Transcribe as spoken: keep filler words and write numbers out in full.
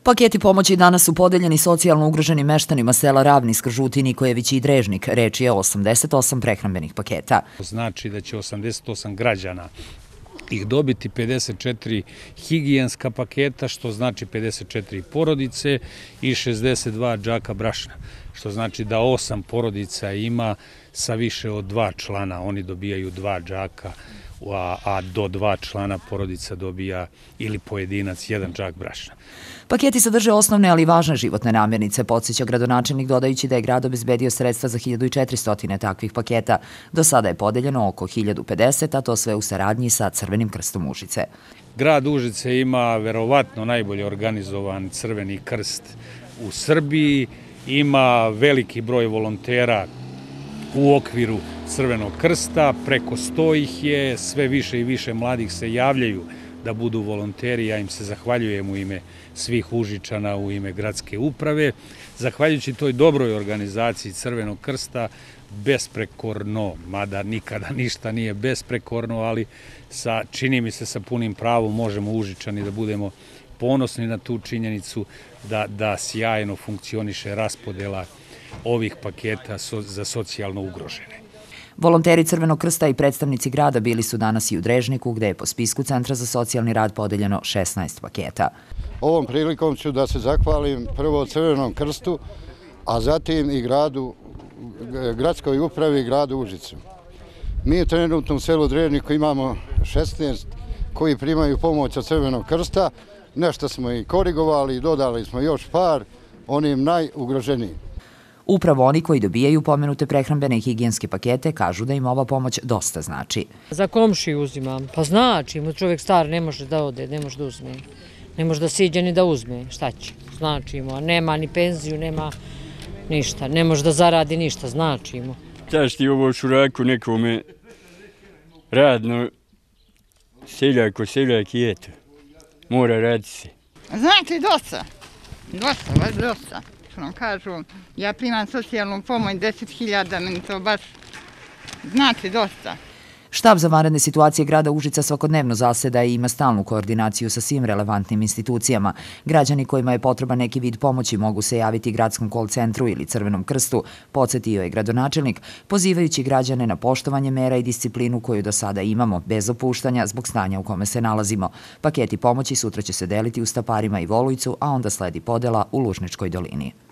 Paketi pomoći danas su podeljeni socijalno ugroženim meštanima sela Ravnisk, Žuti, Nikojević i Drežnik. Reč je o osamdeset osam prehrambenih paketa. Znači da će osamdeset osam građana ih dobiti, pedeset četiri higijenska paketa, što znači pedeset četiri porodice i šezdeset dva džaka brašna, što znači da osam porodica ima sa više od dva člana, oni dobijaju dva džaka, a, a do dva člana porodica dobija ili pojedinac jedan džak brašna. Paketi sadrže osnovne, ali važne životne namirnice, podsjeća gradonačelnik dodajući da je grad obezbedio sredstva za hiljadu četiristo takvih paketa. Do sada je podeljeno oko hiljadu pedeset, a to sve u saradnji sa Crvenim krstom Užice. Grad Užice ima verovatno najbolje organizovan Crveni krst u Srbiji, ima veliki broj volontera u okviru Crvenog krsta, preko sto ih je, sve više i više mladih se javljaju da budu volonteri, ja im se zahvaljujem u ime svih Užičana, u ime gradske uprave. Zahvaljujući toj dobroj organizaciji Crvenog krsta, besprekorno, mada nikada ništa nije besprekorno, ali sa, čini mi se sa punim pravom možemo Užičani da budemo ponosni na tu činjenicu da, da sjajno funkcioniše raspodela ovih paketa za socijalno ugrožene. Volonteri Crvenog krsta i predstavnici grada bili su danas i u Drežniku, gde je po spisku Centra za socijalni rad podeljeno šesnaest paketa. Ovom prilikom ću da se zahvalim prvo Crvenom krstu, a zatim i gradu, gradskoj upravi i gradu Užicu. Mi trenutno u selu Drežniku imamo šesnaest koji primaju pomoć od Crvenog krsta. Nešto smo i korigovali, dodali smo još par, onim najugroženijim. Upravo oni koji dobijaju pomenute prehrambene i higijenske pakete kažu da im ova pomoć dosta znači. Za komšiju uzimam. Pa znači, čovjek star ne može da ode, ne može da uzme. Ne može da siđe ni da uzme. Šta će? Znači mu, a nema ni penziju, nema ništa. Ne može da zaradi ništa, znači mu. Daš ti ovo šuraku nekome radno, seljako, seljak i eto. Mora raditi se. Znači dosta. Dosta, baš dosta. Nam kažu, ja primam socijalnu pomoć, deset hiljada, meni to baš znači dosta. Štab za vanredne situacije grada Užica svakodnevno zaseda i ima stalnu koordinaciju sa svim relevantnim institucijama. Građani kojima je potreban neki vid pomoći mogu se javiti gradskom call centru ili Crvenom krstu, podsjetio je gradonačelnik, pozivajući građane na poštovanje mera i disciplinu koju do sada imamo, bez opuštanja zbog stanja u kome se nalazimo. Paketi pomoći sutra će se deliti u Staparima i Volujcu, a onda sledi podela u Lužničkoj dolini.